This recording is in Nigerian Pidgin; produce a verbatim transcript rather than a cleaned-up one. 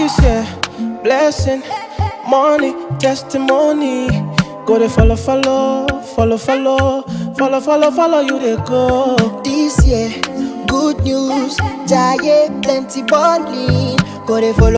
This year, blessing, money, testimony. Go they follow, follow, follow, follow, follow, follow, follow you they go. This year, good news, giant plenty balling. Go they follow.